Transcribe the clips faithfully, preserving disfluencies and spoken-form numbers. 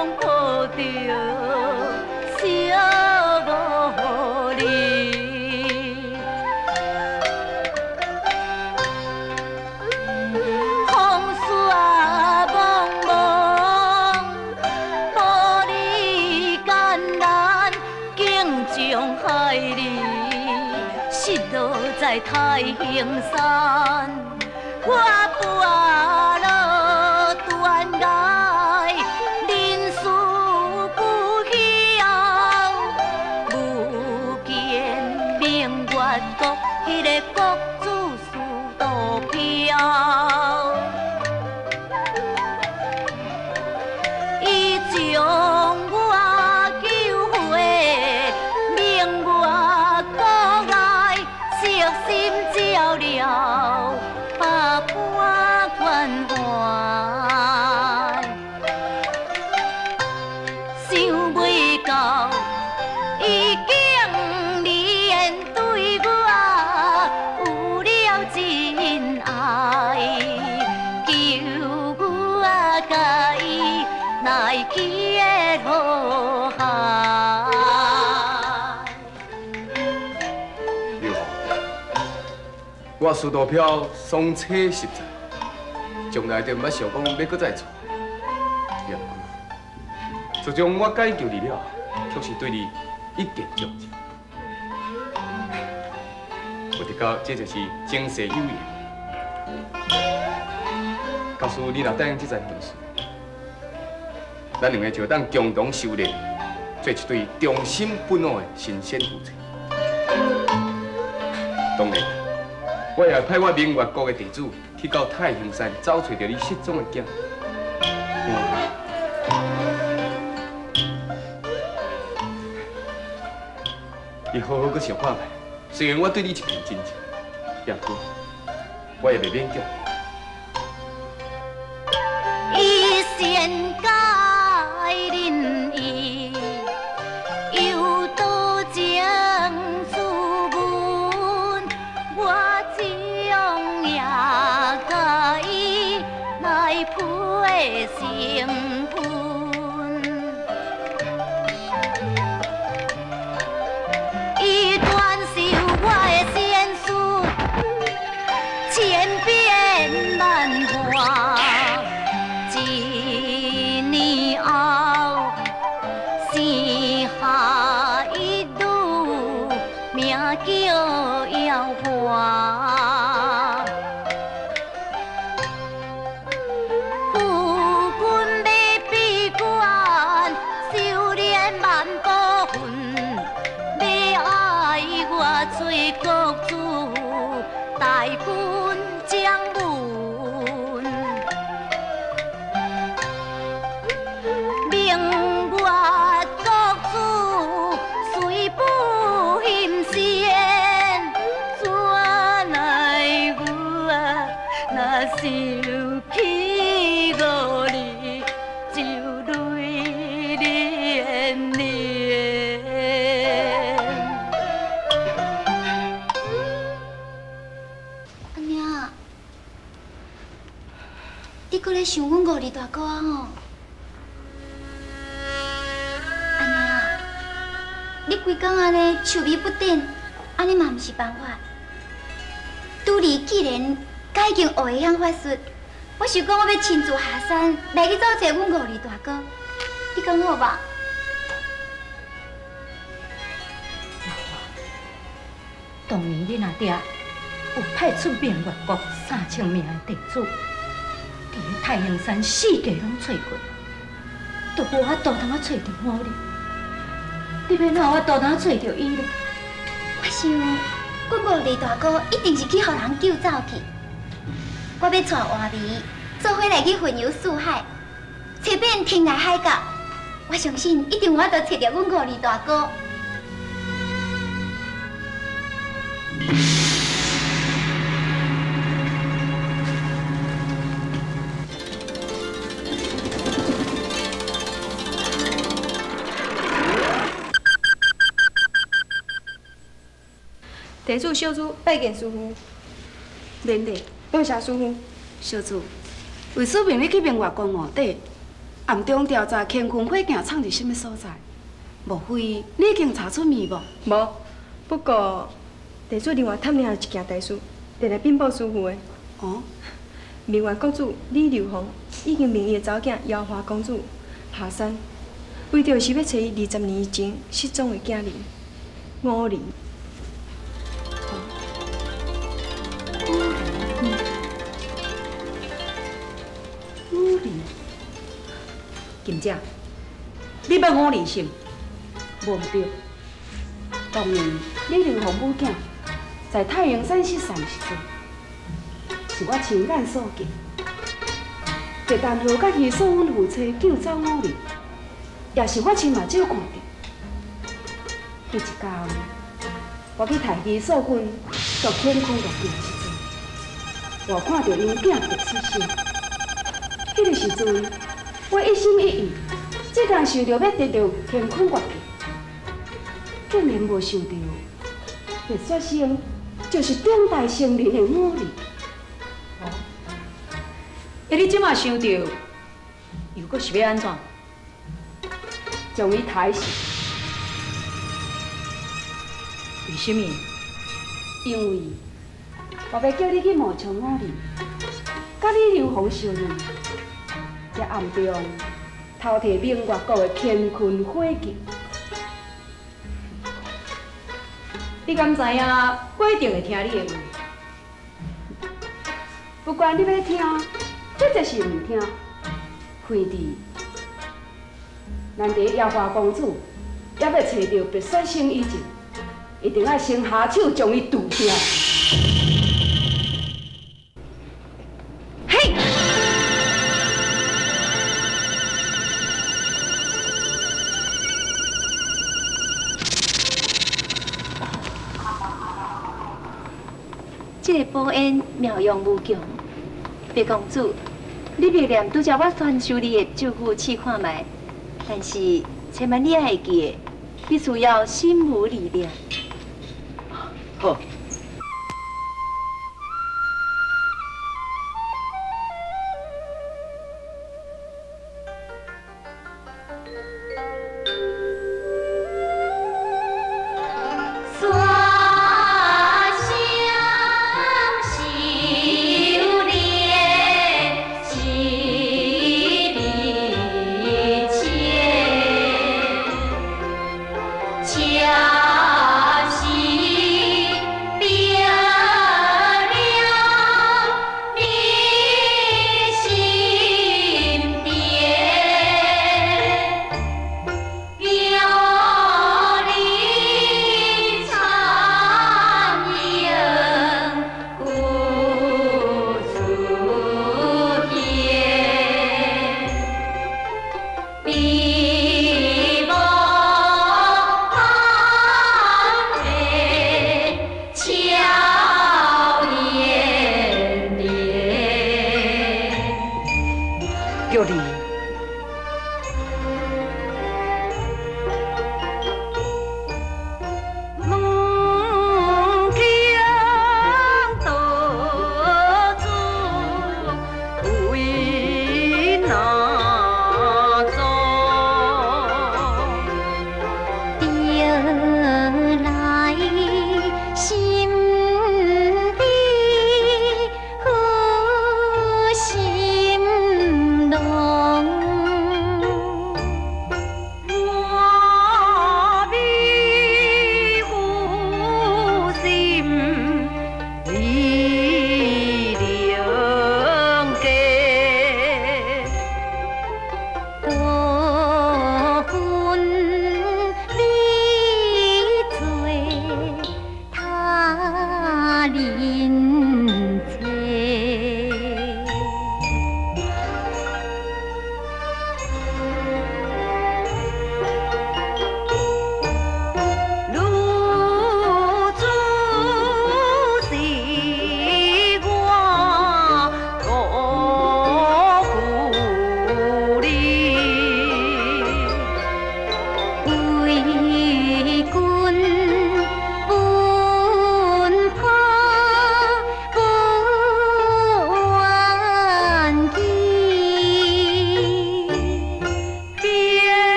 拢抱着小无力，风沙茫茫，无你艰难，竟将害你失落在太平山。我跋落断崖，人事不晓，不见明月国迄个国主四渡飘，伊将我救回明月国内，悉心照料。百般关怀，想未到，伊竟然对我有了真爱，求我甲伊来去的好海。 我苏道飘双车实在，从来就毋捌想讲要搁再娶。杨姑，自从我解救你了，却是对你一见钟情。我直到这就是前世有缘。假使你若答应这件本事，咱两个就当共同修炼，做一对忠心不二的神仙夫妻。当然。 我也派我明月国的地主去到太平山找找到你失踪的囝。你好好搁想看卖，虽然我对你一片真情，杨姑，我也袂勉强。 以仙改人意，有多情自问，我。 配成婚，伊传授我的仙术，千变万化。一年后，生下一女，名叫妖花。 做国主，大军将门，明月国主虽不嫌仙，怎奈我若想起五里，就泪涟涟。 你搁咧想阮五二大哥啊吼？安尼啊，你规工安尼愁眉不展，安尼嘛毋是办法。拄你既然甲已经学会晓法术，我想讲我要亲自下山来去找找阮五二大哥，你讲好吧？ 当年你阿爹有派出明月国三千名的地主。 伫个太阳山四界拢找过，都无法度通啊找到我哩。你要哪有法度通啊找到伊哩？ 我想，阮五二大哥一定是去互人救走去。我要带画眉做伙来去环游四海，找遍天涯海角。我相信一定有法度找到阮五二大哥。 地主小主拜见师傅，免礼，多谢师傅。小主，为师命要去明月宫臥底， 暗中调查乾坤火镜藏伫什么所在？莫非你已经查出面无？ 无，不过地主另外探领一件大事，得来禀报师傅的。 哦， 明元公主李流芳已经命伊的查某囝瑶华公主下山，为着是要找伊二十年以前失踪的囝儿五莲。 五莲，金姐，你要五莲是？无毋对，当年李流芳母囝在太阳山失散时阵，是我亲眼所见。特但何甲伊所阮夫妻救走五莲，也是我亲目睭看到。迄一天，我去太极所阮做乾坤月镜时阵，我看到因囝特失身。迄个时阵，我一心一意，只当想着要得到乾坤月镜。竟然无想到，会发生就是中大成人的五年。哦，那你即马想到，又搁是要安怎？将伊杀死？为什么？因为我要叫你去冒充五年，甲你刘芳相认，才暗中偷摕明月国的乾坤火镜。你敢知影？我一定会听你的话。不管你要听，或者是唔听，亏伫咱伫瑶华公主也要找到白雪星以前，一定要先下手将伊除掉。嘿！ 这个宝烟妙用无穷，白公主，你别念拄则我传授你的咒语试看卖，但是千万你爱记的，你需要心无力量。 好。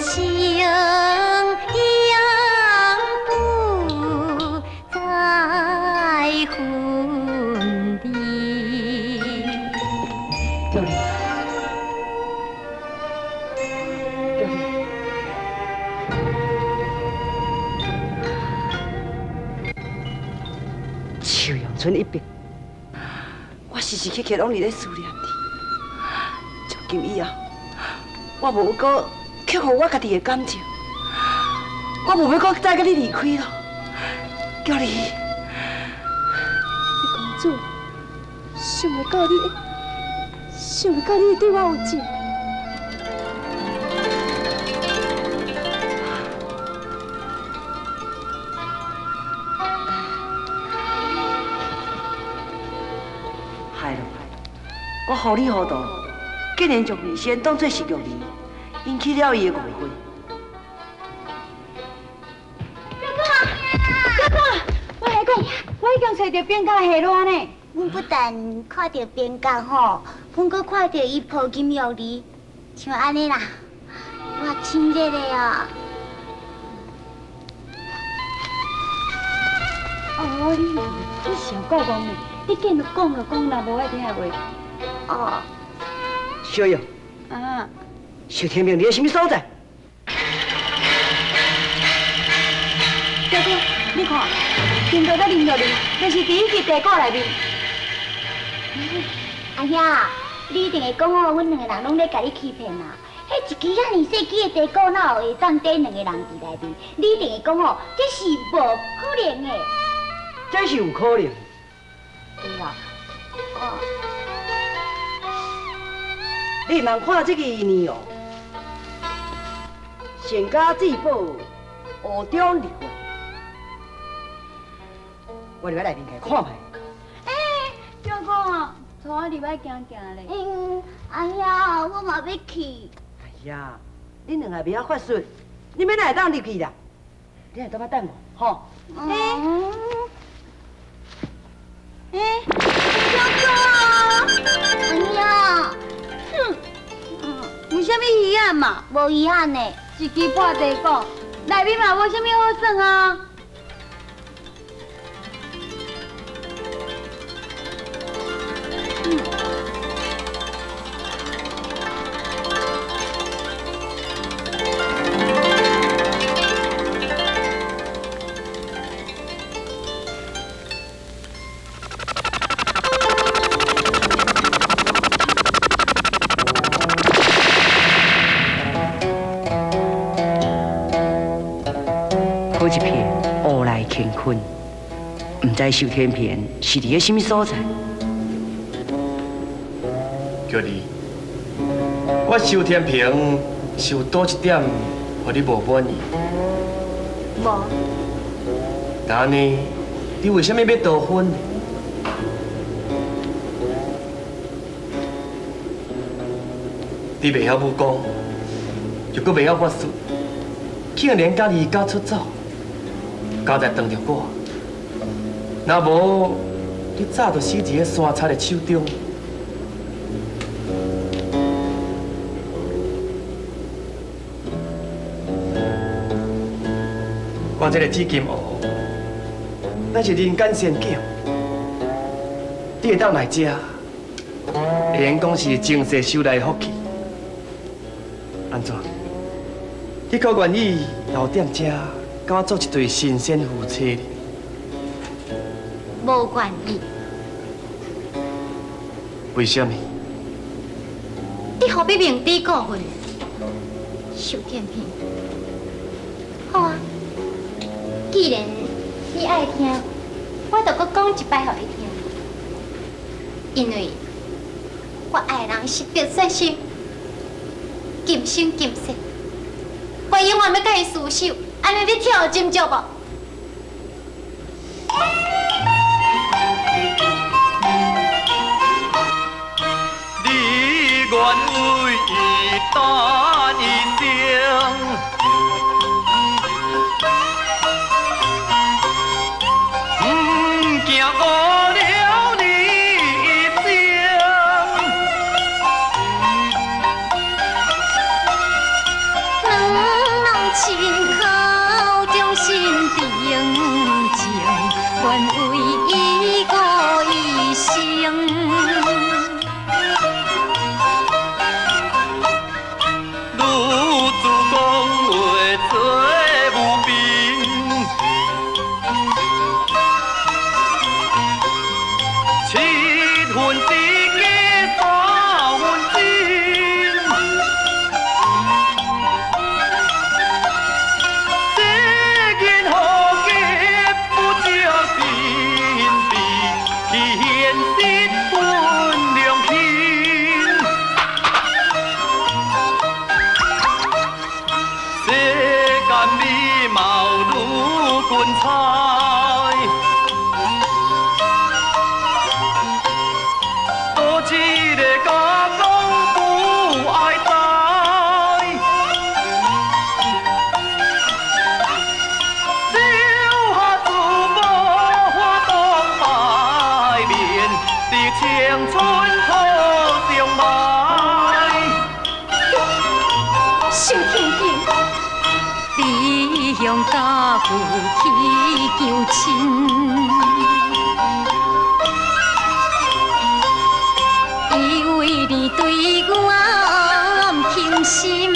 秋阳春一别，我时时刻刻拢伫咧思念你。从今以后，我无搁克服我家己的感情，我无要搁再甲你离开咯。叫你， 公主，想袂到你，想袂到你对我有情。 我糊里糊涂，竟然将李仙当作是玉儿，引起了伊的误会。 表哥，表哥，我来讲，我已经找到边家下落呢。阮不但看到边家吼，阮阁看到伊抱金玉儿，像安尼啦，我亲热的哦。哦，你你小够讲的，你见着讲就讲啦，无爱听话。 哦， 小勇， 啊， 小天明，你在什么所在？ 表哥，你看，听到在啉着哩，就是伫一支茶果内面。阿兄，你一定会讲哦，阮两个人拢咧甲你欺骗啦。迄一支遐尼细支的茶果，哪有会当缀两个人伫内面？你一定会讲哦，这是无可能的。 这是有可能。 对啦，哦。 你茫看这个呢哦，仙家至宝湖中流啊！我入来内面来看卖。 哎，表哥啊，带我入来行行咧。嗯，哎呀，我嘛要去。 哎呀，恁两个不要发顺，你免来当入去啦。你来等我等我，吼。 哎，哎，表哥啊！哎呀。 哼，嗯，有啥物遗憾嘛？无遗憾呢，一支破茶果，内面嘛无啥物好耍啊。嗯。 好一片乌来乾坤，唔知受天平是伫个什么所在？ 叫你，我收天平是有多一点，互你无满意？ 无。 那呢？你为什么要逃婚？你袂晓武功，又搁袂晓法术，竟然甲离家出走。 交代当着我，若无你早就死伫个山贼的手中。我这个紫金湖，那是人间仙境，你会当来遮，会用讲是前世修来的福气。安怎？你可愿意留踮遮？ 跟我做一对神仙夫妻哩？ 无愿意。 为什么？ 你何必明知故问？受天平。好啊，既然你爱听，我就搁讲一摆互你听。因为我爱的人是白雪雪，今生今世，我永远要甲伊厮守。 安尼你听有真足无？ 你愿为伊担一生，唔惊误了你一生。 能。 愿为伊过一生。 女子讲话做无凭，七分知己三分真。这言何解不着心地，现实本良心。世间美貌如君采，多一个家讲不爱栽。留下自无法当拜面，伫青春土中埋。 小天天，你用家父去求亲，以为你对我倾心，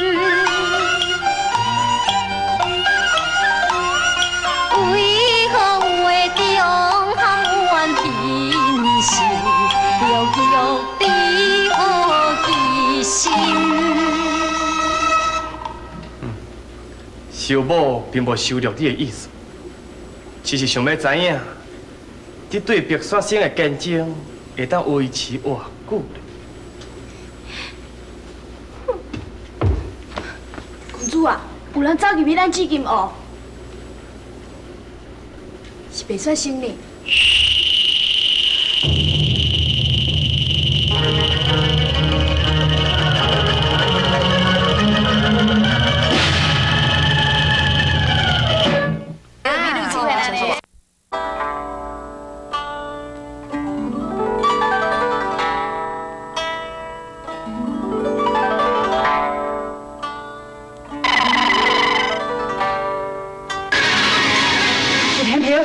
为何话中含怨恨心，摇摇的好奇心？ 小某并无收留你的意思，只是想要知影，你对白雪生的感情会当维持偌久呢？ 公主啊，有人走入去咱紫金湖，是白雪生呢。 天平，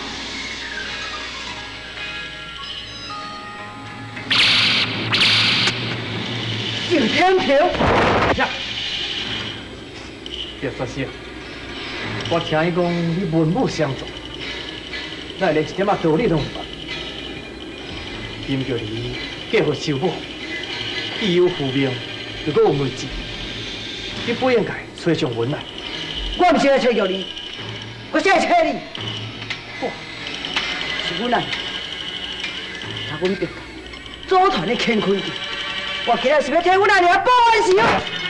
景天平， 呀，别说些，我听伊讲你文武双全，咱连一点仔道理都唔捌。因叫你嫁予小母，既有父命，又阁有妹子，你不应该吹上阮来。 我唔是来找叫你，我是来找你。哇，是阮啊！他阮别组团的乾坤地，我今日是要替阮阿娘报恩是哦。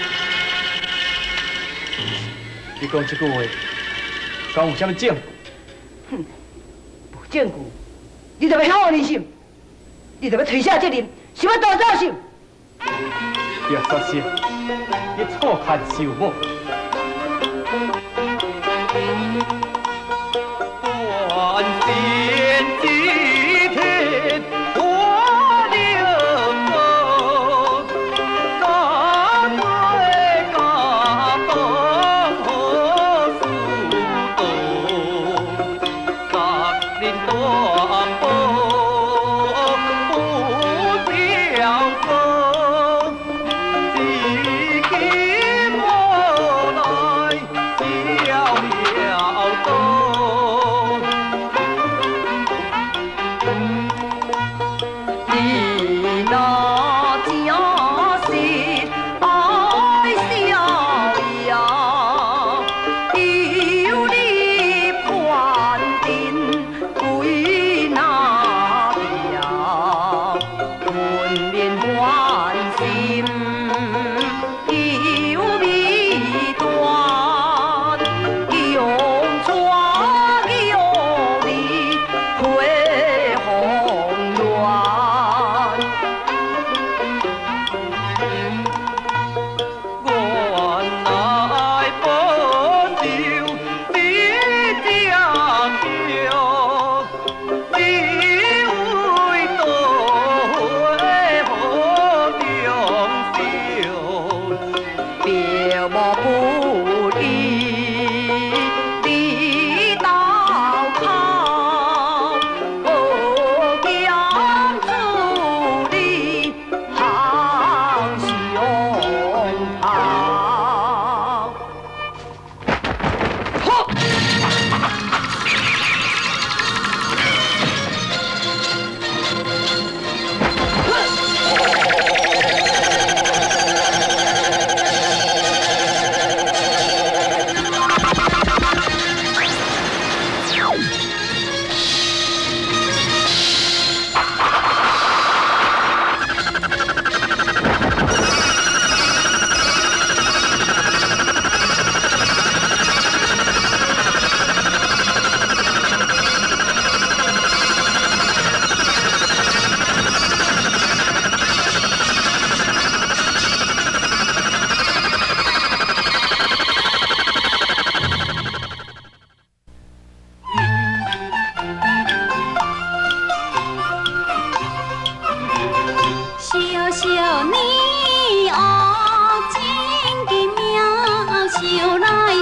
你讲这句话，敢有啥物证据？ 哼，无证据，你就要向我认信，你就要推卸责任，是要大造手。 别说些，你错看小母。 万仙祭天多灵佛，家对家风何殊多，十年大宝不相逢，至今我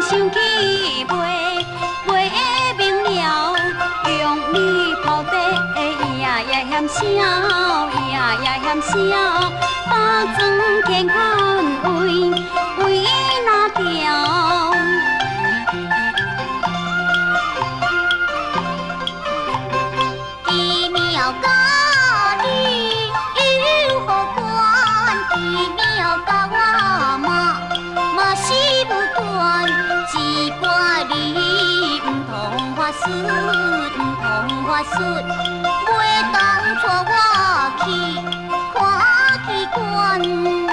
想起袂袂明了，用你抱地夜夜嫌少，夜夜嫌少，把妆乾坤为为哪条？奇妙甲你有何关？奇妙甲我嘛嘛是无关，只怪你唔通法术，唔通法术，袂当带我去看奇观。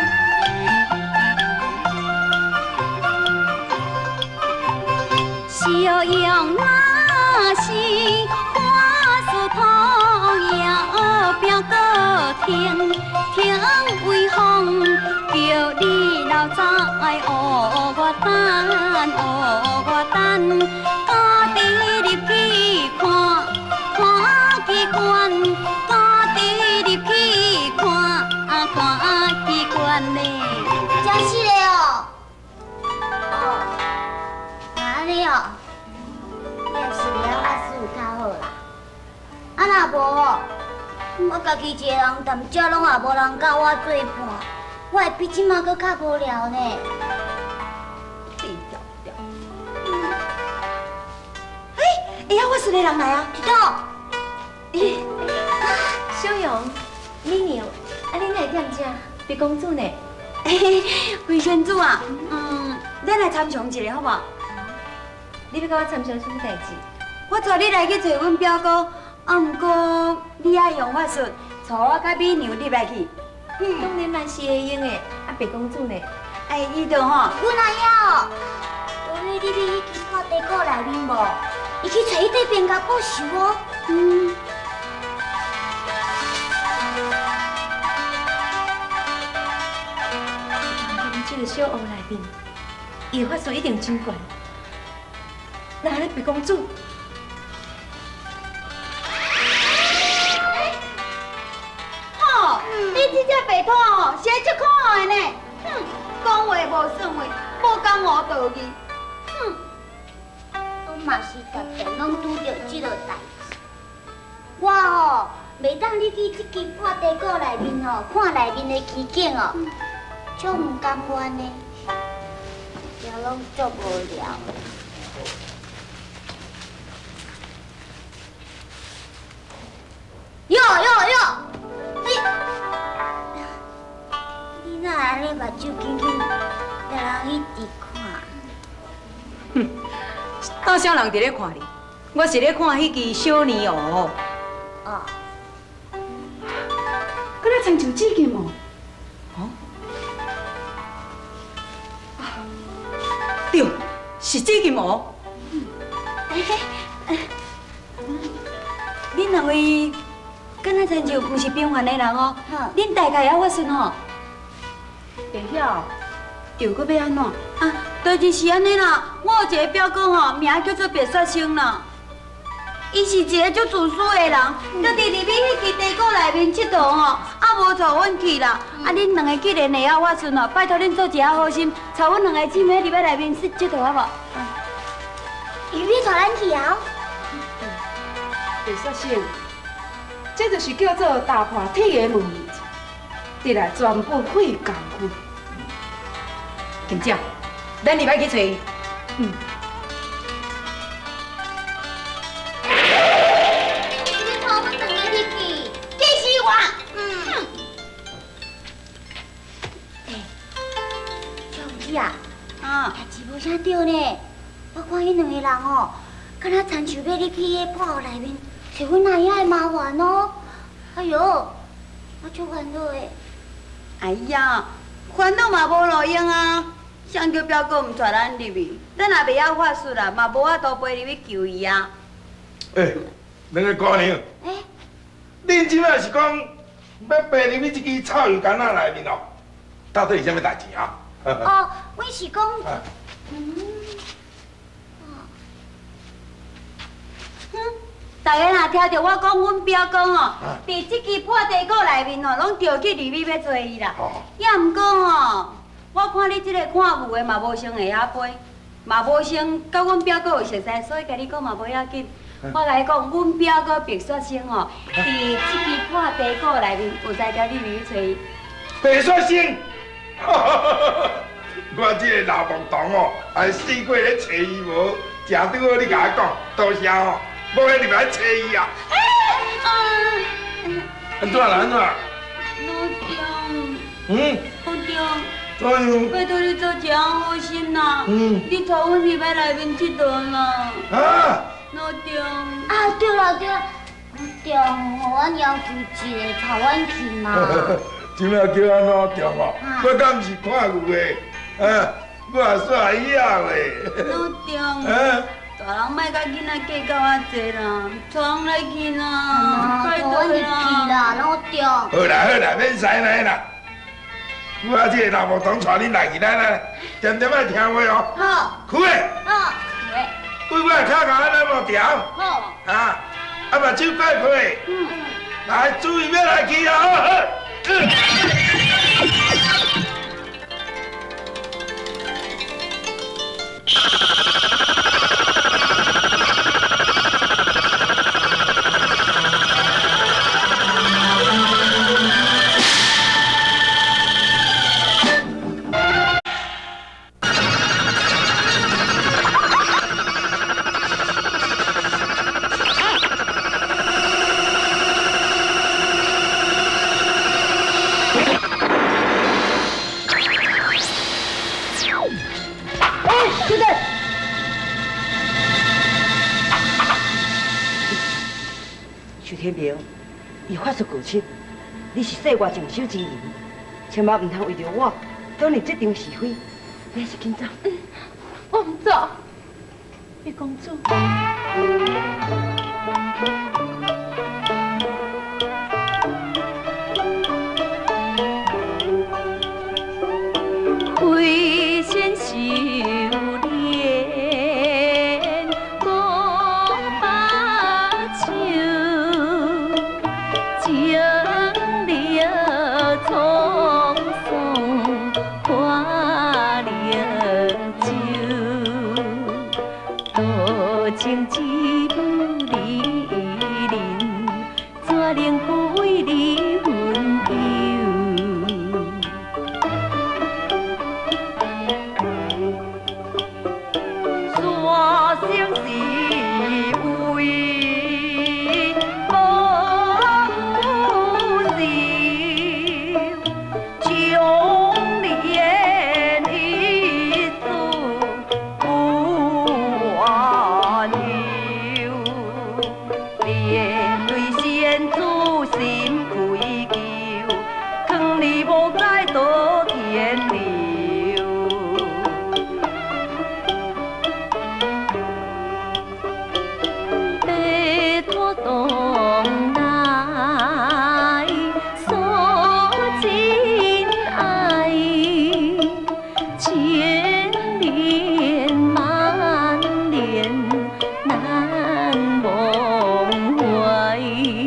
小用那是花树头，也表个听听微风，叫你老早爱学我等，学我等，家己入去看看机关，家己入去看看机关呢。真是的哦。哦，安尼哦。你也是了法师有较好啦，啊若无哦，我家己一个人踮遮拢也无人甲我做伴，我会比即马搁较无聊呢。 地条条。嗯。哎，哎呀，我是个人来啊， 知道？ 咦，小勇、美娘，啊，恁来踮遮？白公主呢？ 嘿嘿，回宣主啊，嗯，咱来参详一下好无？ 你要甲我参详什么代志？ 我带你来去找阮表哥，啊，毋过你爱用法术，带我甲美娘入来去。 嗯，当然嘛是会用的。啊，白公主呢？ 哎，伊就吼，阮阿爷哦，昨日你要去破地沟内面无？伊去找伊块边甲报仇哦。嗯。 这个小屋内面，伊的法术一定真悬。那咧白公主， 吼，你这只白兔哦，是足可爱的呢。哼，讲话无算话，无讲我道义。哼，我嘛是特别拢拄着这个代志。我哦，袂当你去这间破地沟内面哦，看内面的奇景哦，足唔甘愿的，也拢足无聊。哟哟哟！你你哪安尼目睭紧紧，让人一直看？ 哼，哪啥人伫咧看你？我是咧看迄支小泥鹅。 哦。 敢若亲像这件哦。哦。啊，对，是这件哦。 嘿嘿，恁两位。敢若亲像不是平凡的人哦，恁大概也法术哦。 会晓，又搁要安怎？ 啊，代志是安尼啦，我有一个表哥吼，名叫做白雪星啦。伊是一个足自私的人，就伫入去迄支地沟内面佚佗吼，啊无带阮去啦。啊，恁两个既然会晓法术哦，拜托恁做一下好心，带阮两个姊妹入去内面佚佚佗好无？伊要带咱去啊？ 白雪星。这就是叫做打破铁的门，得来全部会功夫。金姐，咱入来去找伊。嗯。 你拖阮两个入去，这是我。嗯。哎，小弟啊，啊，代志无啥对呢。我看迄两个人哦，敢若亲像要入去迄破屋内面。找阮阿爷的麻烦哦！哎呦，我足烦恼的。哎呀，烦恼嘛无路用啊！谁叫表哥唔带咱入去？咱也袂晓法术啦，嘛无法度陪入去救伊啊！ 哎，两个姑娘，哎，恁即摆是讲要陪入去这支草油干仔内面哦？到底是啥物代志啊？ 哦，阮是讲，嗯。大家若听到我讲，阮表哥哦，伫这支破地沟内面哦，拢着去入去要找伊啦。也毋过哦，我看你这个看雾的嘛无像会晓飞， 嘛无先甲阮表哥有熟悉，所以甲你讲嘛无要紧。我甲你讲，阮表哥白雪星哦，伫即支破茶果内面有在条你去找伊。 白雪星，我这个老木童哦，还四过咧找伊无，正拄好你甲我讲，多谢哦，无遐入来找伊啊。安怎啦？安怎？ 老张。 嗯。 老张。 哎呦！ 拜托你做一项好心啦， 嗯， 你带阮入来内面佚佗啦。 啊！ 老张。 啊，对了对了，老张，互阮要求一个，带阮去嘛。 今仔叫安怎中哦？我敢毋是看有诶，啊，我也煞以后诶。 老张。 啊。 大人莫甲囡仔计较啊济啦，带人来去啦，拜托啦，老张。 好啦好啦，免使来啦。我这个老木童带恁来去，来来，点点仔听话哦。 好。 开。 好。 开。为我脚甲安尼无调。 好。 啊，啊目睭快开。嗯。来，注意要来去哦。嗯。 天明，伊法术高深，你是世外强手之人，千万唔通为着我倒你这场是非，你还是紧走。 嗯，我唔走，月公主。 挥剑修炼功把酒，经历沧桑花莲酒，多情只有离人，怎能归离分忧？山生是为无情，将恋一诉不挽留，面对先主心愧疚，劝你无该多天留。东来所亲爱，千年万年难忘怀。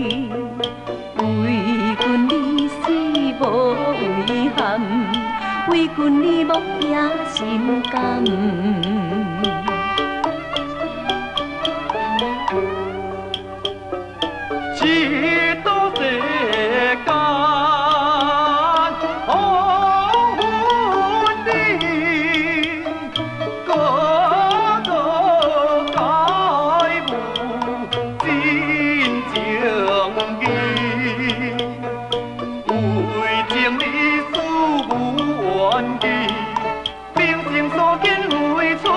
为君你死无遗憾，为君你无惊心肝。 几多世间红尘，个个皆无真情义，为情你诉无怨气，平生所见为错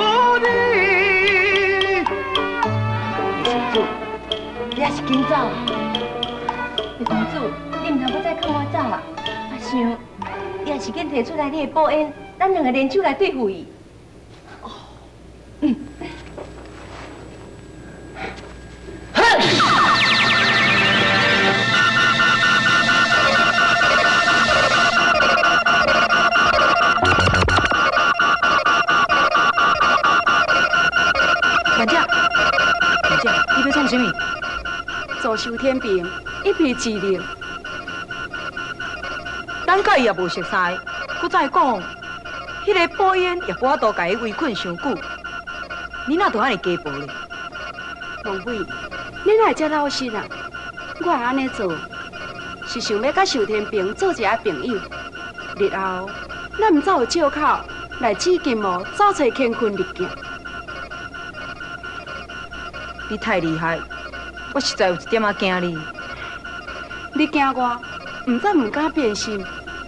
你。 公主，你还是紧走。 月公主，你唔通要再放我走啊！我想，你还是紧摕出来你的宝烟，咱两个联手来对付伊。哦，嗯。 小姐，小姐，你要创啥物？左手天平，一臂之力。咱甲伊也无熟识，佮再讲，迄个宝烟也无法度甲伊围困伤久， 你哪都安尼家暴咧？ 王伟，你哪会遮老实啊？我会安尼做，是想要甲寿天平做一下朋友。日后，咱毋则有借口来指金毛找找乾坤日行。 你太厉害，我实在有一点仔惊你。 你惊我，毋则毋敢变心。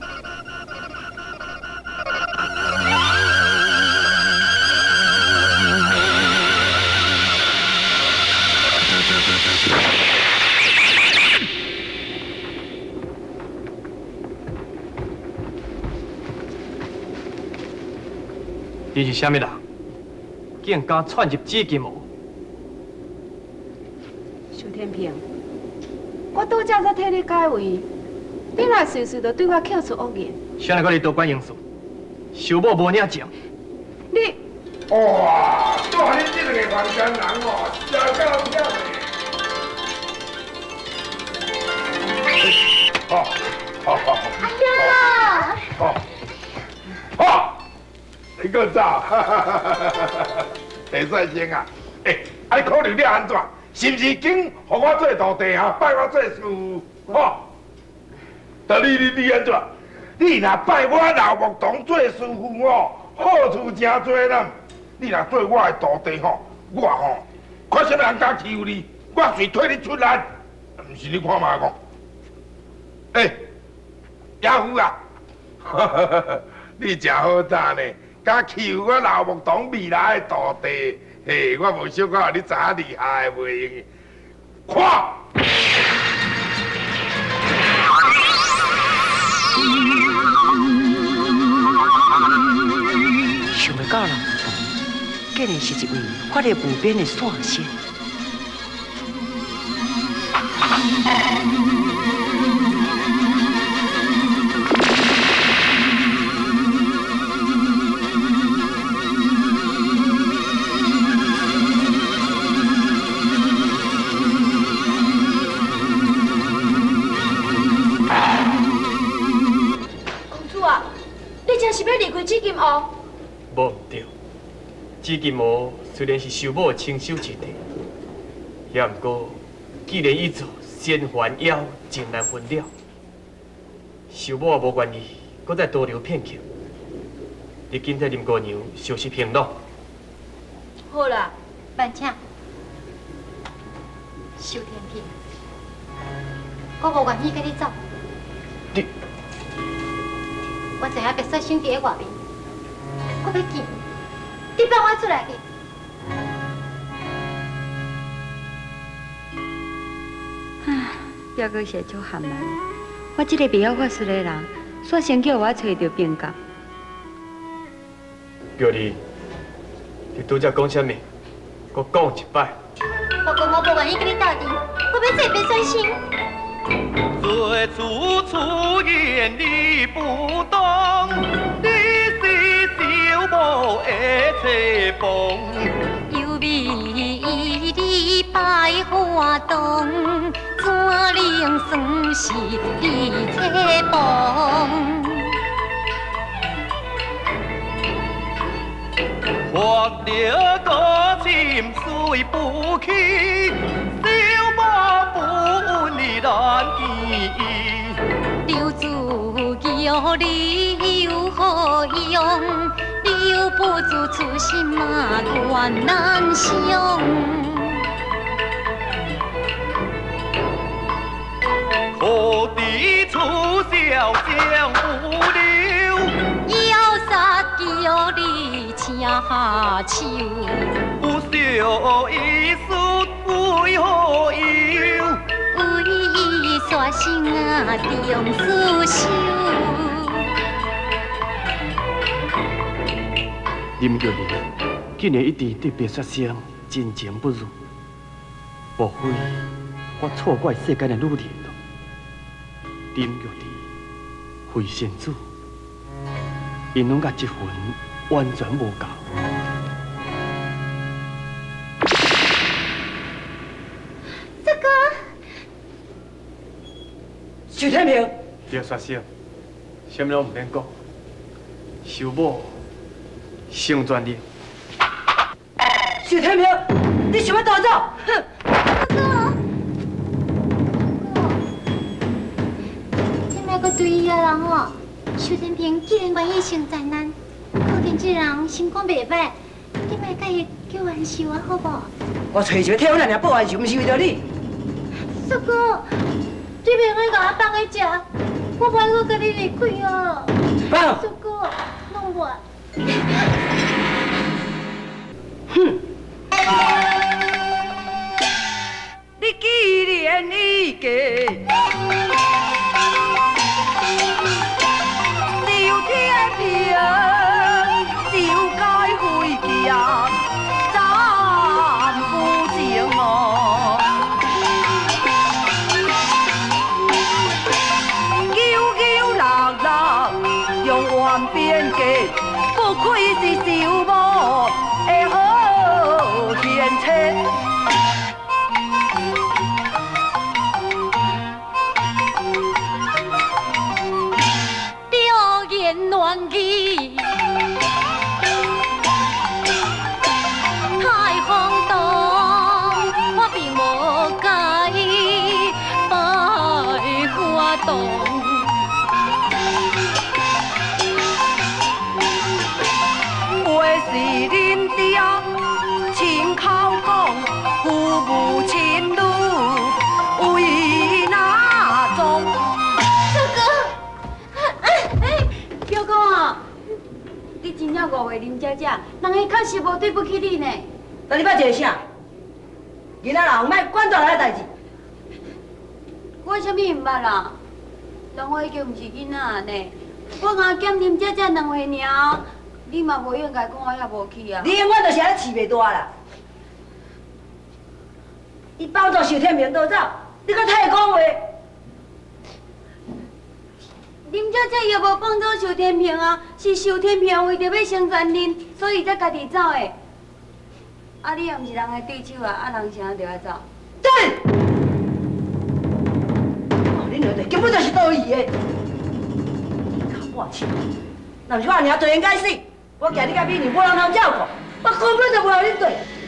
你是啥物人？竟敢闯入紫金屋？ 寿天平，我拄则才替你解围，你若随随就对我口出恶言。 谁来甲你多管闲事？寿母无领情。 你哇！哇！你这两个房间人哦，真够忝的。好，好，好，好。 阿哥。 好。好。你个早，第三声啊！哎，啊你考虑了安怎？是不是经互我做徒弟啊？拜我做师傅，吼？但你你你安怎？你若拜我老木童做师傅哦，好处真多啦。你若做我的徒弟吼，我吼看什么人敢欺负你，我随推你出来。唔是你看嘛讲？哎，亚夫啊，你真好胆呢！敢欺负我老木童未来的徒弟，嘿，我无小可你知影厉害的袂用。看， 想袂到老木童，竟然是一位法力无边的煞仙。 是要离开紫金屋？ 无唔对，紫金屋虽然是寿母的亲手之地，也毋过，既然已做仙还妖，真难分了。寿母也无愿意，搁再多留片刻。你紧替林姑娘收拾行囊。 好啦，万请。寿天平，我无愿意跟你走。 你。 我知影别说兄弟在外面，我要见你，放我出来去。 唉，表哥是足含难，我这个未晓法术的人，煞先叫我找到边角。 叫你，你拄则讲啥物？我讲一摆。 不过我不愿意跟你斗阵，我要做别说兄。 最初出言你不懂，你是小母的册房。 有美丽百花洞，怎能算是你册房？ 或了个心碎不起，小母不问你难见。 留住叫你有何用？留不住初心嘛，愿难相。 何地出小将不留？ 要杀叫你请下手。 不孝一术为何有？ 为煞心啊，重思修。 林玉玲竟然一直对白雪生真情不如，莫非我错怪世间的女人了？林玉玲非仙子，因拢甲这份完全无够。 这个。 许天平， 白雪生，什么拢唔免讲，寿母。上全力， 许徐天平，你想要逃走？哼！ 哥，你莫搁对伊个人哦。邱天平既然愿意承担咱，可见这人心肝袂歹，你莫甲伊叫冤仇啊，好无？ 我找一个替我娘娘报冤仇，毋是为着你。 叔哥，你袂爱甲我放个食，我袂好甲你离开哦。 放！ 叔哥，弄我。 哼！你既然已嫁，受天平就该回家，斩不情哦。悠悠乐乐用万变计，不愧是小母的好贤妻。 流言乱语，太荒唐，我并无介意百花洞。 话是恁爹亲口讲，父母亲女为哪种？ 表哥啊，你真正误会林姐姐，人伊确实无对不起你呢。 那你捌一个啥？囡仔人莫管大人的代志。 我啥物毋捌啦？人我已经毋是囡仔呢，我刚检林姐姐两岁尔，你嘛无应该讲我遐无气啊。 你永远就是安尼饲袂大啦。伊包作受天平逃走，你搁替伊讲话？ 林姐姐也无放走受天平啊，是受天平为着要成全恁，所以才家己走的。啊，你又毋是人的对手啊，啊，人啥就要走？ 对。哦，恁两个根本就是倒伊的。靠我气！若是我娘对因该死，我惊你甲美女无人通照顾，我根本就无让恁对。